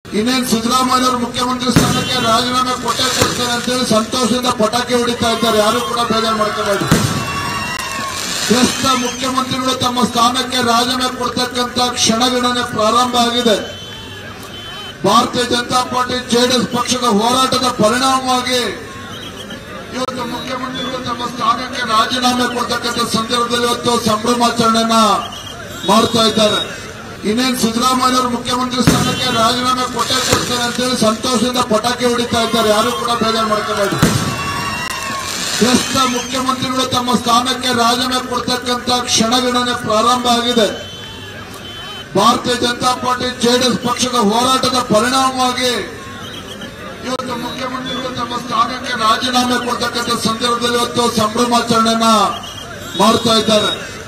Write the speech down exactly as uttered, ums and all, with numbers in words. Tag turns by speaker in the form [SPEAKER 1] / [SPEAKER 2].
[SPEAKER 1] ಇನ್ನೇನು ಸಿದ್ದರಾಮಯ್ಯ ಅವರು ಮುಖ್ಯಮಂತ್ರಿ ಸ್ಥಾನಕ್ಕೆ ರಾಜೀನಾಮೆ ಕೊಟ್ಟೆ ಕೊಡ್ತಾರೆ ಅಂತೇಳಿ ಸಂತೋಷದಿಂದ ಪಟಾಕಿ ಹೊಡಿತಾ ಇದ್ದಾರೆ. ಯಾರು ಕೂಡ ಬೇಜಾರು ಮಾಡ್ಕೋಬೇಡಿ. ಪ್ರಸ್ತುತ ಮುಖ್ಯಮಂತ್ರಿಗಳು ತಮ್ಮ ಸ್ಥಾನಕ್ಕೆ ರಾಜೀನಾಮೆ ಕೊಡ್ತಕ್ಕಂಥ ಕ್ಷಣಗಣನೆ ಪ್ರಾರಂಭ ಆಗಿದೆ. ಭಾರತೀಯ ಜನತಾ ಪಾರ್ಟಿ ಜೆಡಿಎಸ್ ಪಕ್ಷದ ಹೋರಾಟದ ಪರಿಣಾಮವಾಗಿ ಇವತ್ತು ಮುಖ್ಯಮಂತ್ರಿಗಳು ತಮ್ಮ ಸ್ಥಾನಕ್ಕೆ ರಾಜೀನಾಮೆ ಕೊಡ್ತಕ್ಕಂಥ ಸಂದರ್ಭದಲ್ಲಿ ಇವತ್ತು ಸಂಭ್ರಮಾಚರಣೆಯನ್ನ ಮಾಡ್ತಾ ಇದ್ದಾರೆ. ಇನ್ನೇನು ಸಿದ್ದರಾಮಯ್ಯ ಅವರು ಮುಖ್ಯಮಂತ್ರಿ ಸ್ಥಾನಕ್ಕೆ ರಾಜೀನಾಮೆ ಕೊಟ್ಟೆ ಕೊಡ್ತಾರೆ ಅಂತೇಳಿ ಸಂತೋಷದಿಂದ ಪಟಾಕಿ ಹೊಡಿತಾ ಇದ್ದಾರೆ. ಯಾರು ಕೂಡ ಬೇಜಾರು ಮಾಡ್ಕೋಬೇಡಿ. ಪ್ರಸ್ತುತ ಮುಖ್ಯಮಂತ್ರಿಗಳು ತಮ್ಮ ಸ್ಥಾನಕ್ಕೆ ರಾಜೀನಾಮೆ ಕೊಡ್ತಕ್ಕಂಥ ಕ್ಷಣಗಣನೆ ಪ್ರಾರಂಭ ಆಗಿದೆ. ಭಾರತೀಯ ಜನತಾ ಪಾರ್ಟಿ ಜೆಡಿಎಸ್ ಪಕ್ಷದ ಹೋರಾಟದ ಪರಿಣಾಮವಾಗಿ ಇವತ್ತು ಮುಖ್ಯಮಂತ್ರಿಗಳು ತಮ್ಮ ಸ್ಥಾನಕ್ಕೆ ರಾಜೀನಾಮೆ ಕೊಡ್ತಕ್ಕಂಥ ಸಂದರ್ಭದಲ್ಲಿ ಇವತ್ತು ಸಂಭ್ರಮಾಚರಣೆಯನ್ನ ಮಾಡ್ತಾ ಇದ್ದಾರೆ.